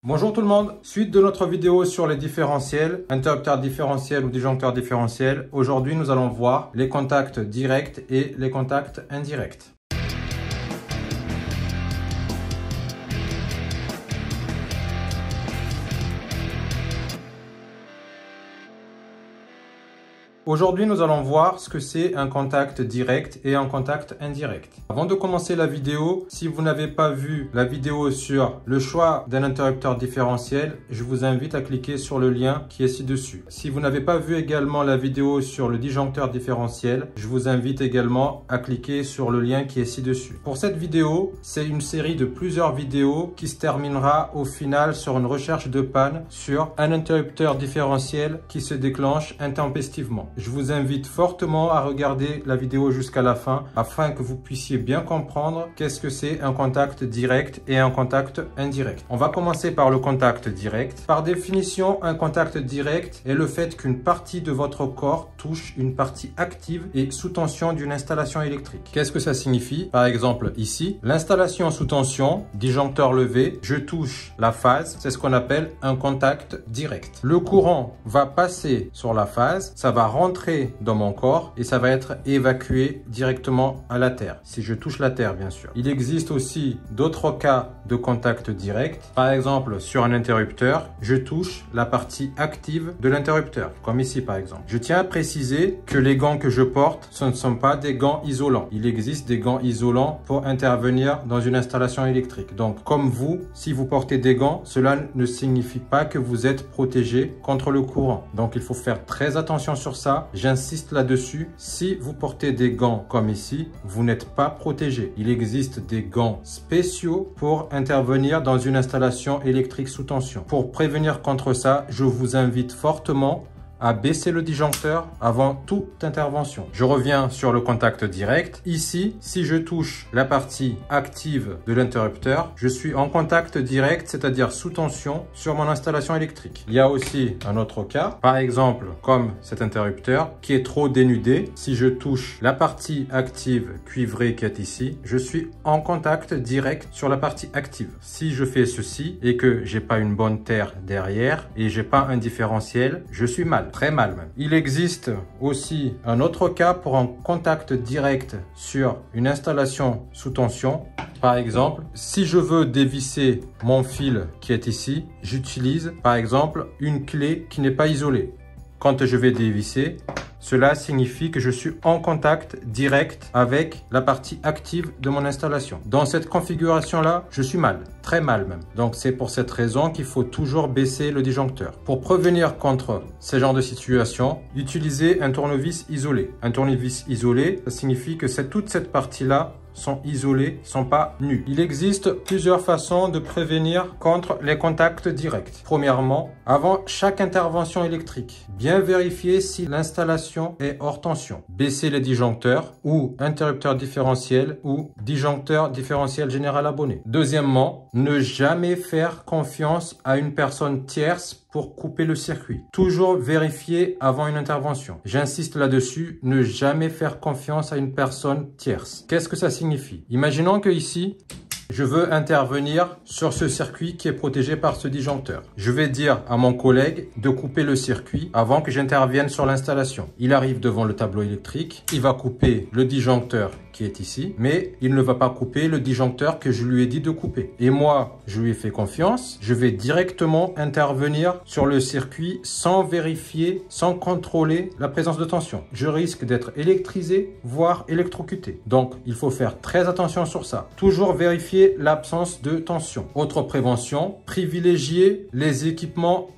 Bonjour tout le monde, suite de notre vidéo sur les différentiels, interrupteurs différentiels ou disjoncteurs différentiels. Aujourd'hui, nous allons voir les contacts directs et les contacts indirects. Aujourd'hui, nous allons voir ce que c'est un contact direct et un contact indirect. Avant de commencer la vidéo, si vous n'avez pas vu la vidéo sur le choix d'un interrupteur différentiel, je vous invite à cliquer sur le lien qui est ci-dessus. Si vous n'avez pas vu également la vidéo sur le disjoncteur différentiel, je vous invite également à cliquer sur le lien qui est ci-dessus. Pour cette vidéo, c'est une série de plusieurs vidéos qui se terminera au final sur une recherche de panne sur un interrupteur différentiel qui se déclenche intempestivement. Je vous invite fortement à regarder la vidéo jusqu'à la fin afin que vous puissiez bien comprendre qu'est-ce que c'est un contact direct et un contact indirect. On va commencer par le contact direct. Par définition, un contact direct est le fait qu'une partie de votre corps touche une partie active et sous tension d'une installation électrique. Qu'est-ce que ça signifie? Par exemple, ici, l'installation sous tension, disjoncteur levé, je touche la phase, c'est ce qu'on appelle un contact direct. Le courant va passer sur la phase, ça va rentrer dans mon corps et ça va être évacué directement à la terre, si je touche la terre bien sûr. Il existe aussi d'autres cas de contact direct. Par exemple, sur un interrupteur, je touche la partie active de l'interrupteur, comme ici par exemple. Je tiens à préciser que les gants que je porte, ce ne sont pas des gants isolants. Il existe des gants isolants pour intervenir dans une installation électrique. Donc, comme vous, si vous portez des gants, cela ne signifie pas que vous êtes protégé contre le courant. Donc, il faut faire très attention sur ça. J'insiste là-dessus, si vous portez des gants comme ici, vous n'êtes pas protégé. Il existe des gants spéciaux pour intervenir dans une installation électrique sous tension. Pour prévenir contre ça, je vous invite fortement à baisser le disjoncteur avant toute intervention. Je reviens sur le contact direct. Ici, si je touche la partie active de l'interrupteur, je suis en contact direct, c'est-à-dire sous tension sur mon installation électrique. Il y a aussi un autre cas, par exemple, comme cet interrupteur qui est trop dénudé. Si je touche la partie active cuivrée qui est ici, je suis en contact direct sur la partie active. Si je fais ceci et que j'ai pas une bonne terre derrière et j'ai pas un différentiel, je suis mal. Très mal même. Il existe aussi un autre cas pour un contact direct sur une installation sous tension. Par exemple, si je veux dévisser mon fil qui est ici, j'utilise par exemple une clé qui n'est pas isolée. Quand je vais dévisser, cela signifie que je suis en contact direct avec la partie active de mon installation. Dans cette configuration-là, je suis mal, très mal même. Donc c'est pour cette raison qu'il faut toujours baisser le disjoncteur. Pour prévenir contre ce genre de situation, utilisez un tournevis isolé. Un tournevis isolé, ça signifie que toute cette partie-là sont isolés, sont pas nus. Il existe plusieurs façons de prévenir contre les contacts directs. Premièrement, avant chaque intervention électrique, bien vérifier si l'installation est hors tension. Baisser les disjoncteurs ou interrupteur différentiel ou disjoncteur différentiel général abonné. Deuxièmement, ne jamais faire confiance à une personne tierce pour couper le circuit. Toujours vérifier avant une intervention. J'insiste là-dessus, ne jamais faire confiance à une personne tierce. Qu'est-ce que ça signifie? Imaginons que ici, je veux intervenir sur ce circuit qui est protégé par ce disjoncteur. Je vais dire à mon collègue de couper le circuit avant que j'intervienne sur l'installation. Il arrive devant le tableau électrique, il va couper le disjoncteur qui est ici, mais il ne va pas couper le disjoncteur que je lui ai dit de couper. Et moi, je lui ai fait confiance, je vais directement intervenir sur le circuit sans vérifier, sans contrôler la présence de tension. Je risque d'être électrisé, voire électrocuté. Donc, il faut faire très attention sur ça. Toujours vérifier l'absence de tension. Autre prévention, privilégier les équipements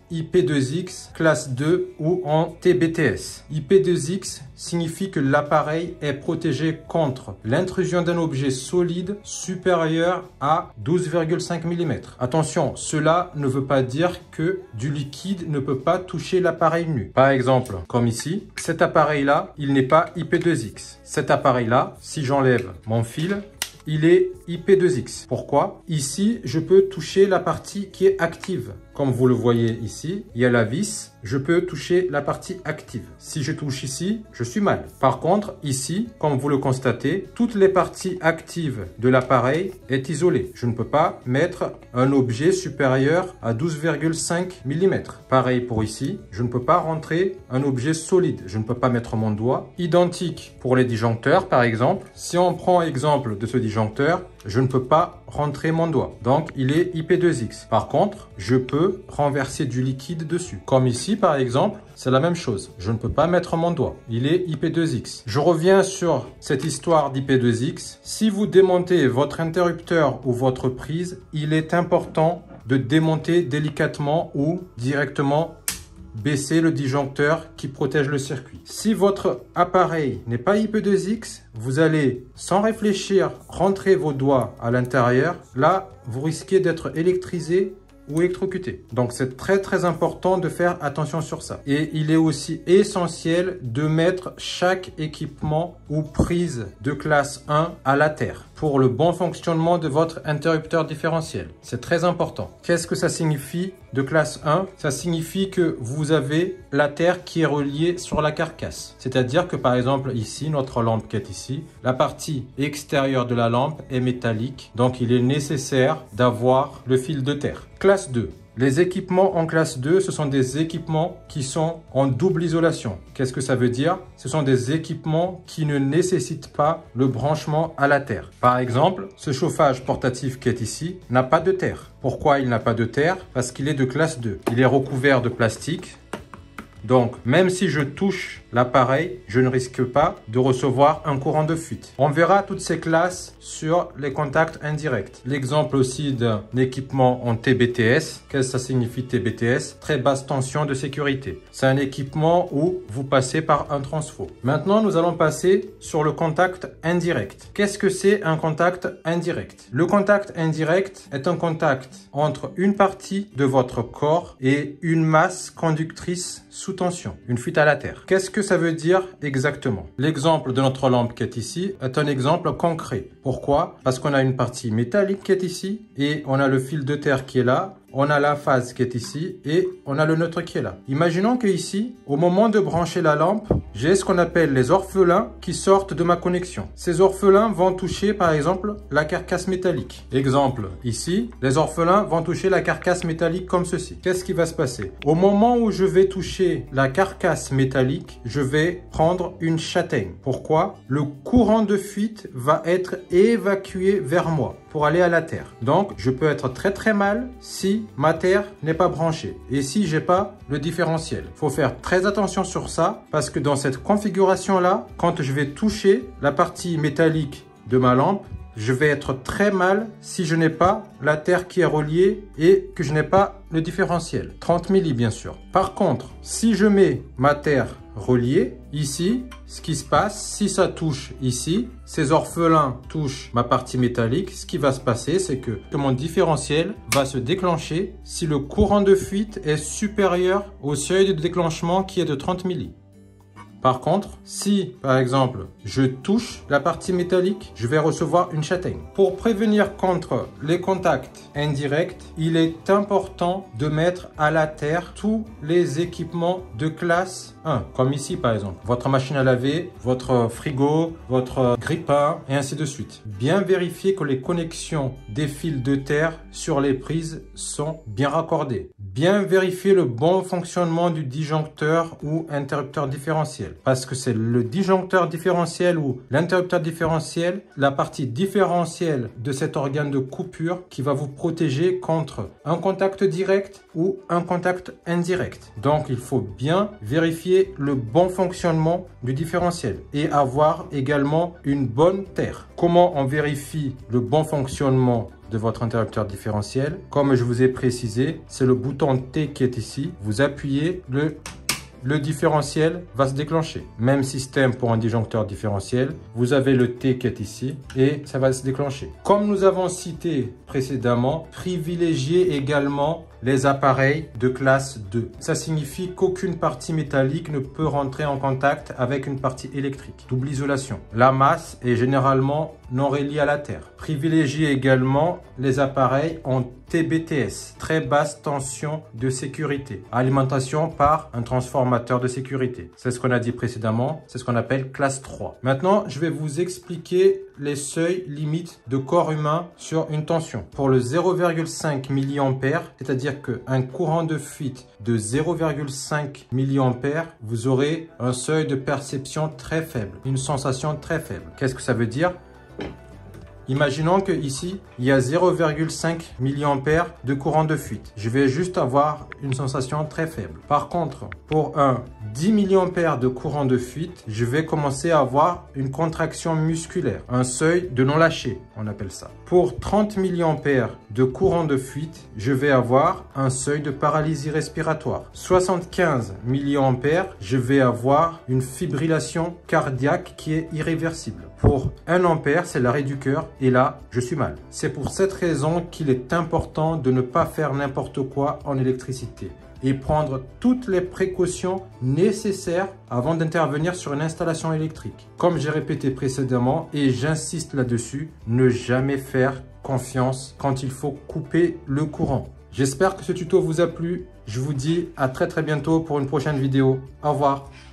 IP2X classe 2 ou en TBTS. IP2X signifie que l'appareil est protégé contre l'intrusion d'un objet solide supérieur à 12,5 mm. Attention, cela ne veut pas dire que du liquide ne peut pas toucher l'appareil nu. Par exemple, comme ici, cet appareil-là, il n'est pas IP2X. Cet appareil-là, si j'enlève mon fil, il est IP2X. Pourquoi? Ici, je peux toucher la partie qui est active. comme vous le voyez ici, il y a la vis. Je peux toucher la partie active. Si je touche ici, je suis mal. Par contre, ici, comme vous le constatez, toutes les parties actives de l'appareil est isolée. Je ne peux pas mettre un objet supérieur à 12,5 mm. Pareil pour ici, je ne peux pas rentrer un objet solide. Je ne peux pas mettre mon doigt. Identique pour les disjoncteurs, par exemple. Si on prend exemple de ce disjoncteur, je ne peux pas rentrer mon doigt. Donc, il est IP2X. Par contre, je peux renverser du liquide dessus. Comme ici, par exemple, c'est la même chose. Je ne peux pas mettre mon doigt. Il est IP2X. Je reviens sur cette histoire d'IP2X. Si vous démontez votre interrupteur ou votre prise, il est important de démonter délicatement ou directement baisser le disjoncteur qui protège le circuit. Si votre appareil n'est pas IP2X, vous allez sans réfléchir rentrer vos doigts à l'intérieur. Là, vous risquez d'être électrisé ou électrocuté. Donc, c'est très important de faire attention sur ça. Et il est aussi essentiel de mettre chaque équipement ou prise de classe 1 à la terre pour le bon fonctionnement de votre interrupteur différentiel. C'est très important. Qu'est-ce que ça signifie de classe 1? Ça signifie que vous avez la terre qui est reliée sur la carcasse. C'est-à-dire que par exemple ici, notre lampe qui est ici, la partie extérieure de la lampe est métallique. Donc, il est nécessaire d'avoir le fil de terre. Classe 2. Les équipements en classe 2, ce sont des équipements qui sont en double isolation. Qu'est-ce que ça veut dire? Ce sont des équipements qui ne nécessitent pas le branchement à la terre. Par exemple, ce chauffage portatif qui est ici n'a pas de terre. Pourquoi il n'a pas de terre? Parce qu'il est de classe 2. Il est recouvert de plastique. Donc, même si je touche l'appareil, je ne risque pas de recevoir un courant de fuite. On verra toutes ces classes sur les contacts indirects. L'exemple aussi d'un équipement en TBTS. Qu'est-ce que ça signifie TBTS? Très basse tension de sécurité. C'est un équipement où vous passez par un transfo. Maintenant, nous allons passer sur le contact indirect. Qu'est-ce que c'est un contact indirect? Le contact indirect est un contact entre une partie de votre corps et une masse conductrice sous tension, une fuite à la terre. Qu'est-ce que ça veut dire exactement? L'exemple de notre lampe qui est ici est un exemple concret. Pourquoi? Parce qu'on a une partie métallique qui est ici et on a le fil de terre qui est là. On a la phase qui est ici et on a le neutre qui est là. Imaginons que ici, au moment de brancher la lampe, j'ai ce qu'on appelle les orphelins qui sortent de ma connexion. Ces orphelins vont toucher par exemple la carcasse métallique. Exemple ici, les orphelins vont toucher la carcasse métallique comme ceci. Qu'est-ce qui va se passer? Au moment où je vais toucher la carcasse métallique, je vais prendre une châtaigne. Pourquoi? Le courant de fuite va être évacué vers moi pour aller à la terre. Donc, je peux être très mal si ma terre n'est pas branchée et si j'ai pas le différentiel. Il faut faire très attention sur ça parce que dans cette configuration-là, quand je vais toucher la partie métallique de ma lampe, je vais être très mal si je n'ai pas la terre qui est reliée et que je n'ai pas le différentiel. 30 milli bien sûr. Par contre, si je mets ma terre reliée, ici, ce qui se passe, si ça touche ici, ces orphelins touchent ma partie métallique, ce qui va se passer, c'est que mon différentiel va se déclencher si le courant de fuite est supérieur au seuil de déclenchement qui est de 30 milli. Par contre, si, par exemple, je touche la partie métallique, je vais recevoir une châtaigne. Pour prévenir contre les contacts indirects, il est important de mettre à la terre tous les équipements de classe 1. Comme ici, par exemple, votre machine à laver, votre frigo, votre grille-pain, et ainsi de suite. Bien vérifier que les connexions des fils de terre sur les prises sont bien raccordées. Bien vérifier le bon fonctionnement du disjoncteur ou interrupteur différentiel. Parce que c'est le disjoncteur différentiel ou l'interrupteur différentiel, la partie différentielle de cet organe de coupure qui va vous protéger contre un contact direct ou un contact indirect. Donc, il faut bien vérifier le bon fonctionnement du différentiel et avoir également une bonne terre. Comment on vérifie le bon fonctionnement de votre interrupteur différentiel? Comme je vous ai précisé, c'est le bouton T qui est ici. Vous appuyez, le différentiel va se déclencher. Même système pour un disjoncteur différentiel. Vous avez le T qui est ici et ça va se déclencher. Comme nous avons cité précédemment, privilégiez également les appareils de classe 2. Ça signifie qu'aucune partie métallique ne peut rentrer en contact avec une partie électrique. Double isolation. La masse est généralement non reliée à la Terre. Privilégiez également les appareils en TBTS, très basse tension de sécurité. Alimentation par un transformateur de sécurité. C'est ce qu'on a dit précédemment, c'est ce qu'on appelle classe 3. Maintenant, je vais vous expliquer les seuils limites de corps humain sur une tension. Pour le 0,5 mA, c'est-à-dire qu'un courant de fuite de 0,5 mA, vous aurez un seuil de perception très faible, une sensation très faible. Qu'est-ce que ça veut dire ? Imaginons que ici, il y a 0,5 mA de courant de fuite. Je vais juste avoir une sensation très faible. Par contre, pour un 10 mA de courant de fuite, je vais commencer à avoir une contraction musculaire, un seuil de non lâcher, on appelle ça. Pour 30 mA de courant de fuite, je vais avoir un seuil de paralysie respiratoire. 75 mA, je vais avoir une fibrillation cardiaque qui est irréversible. Pour 1 ampère, c'est l'arrêt du cœur et là, je suis mal. C'est pour cette raison qu'il est important de ne pas faire n'importe quoi en électricité et prendre toutes les précautions nécessaires avant d'intervenir sur une installation électrique. Comme j'ai répété précédemment et j'insiste là-dessus, ne jamais faire confiance quand il faut couper le courant. J'espère que ce tuto vous a plu. Je vous dis à très bientôt pour une prochaine vidéo. Au revoir.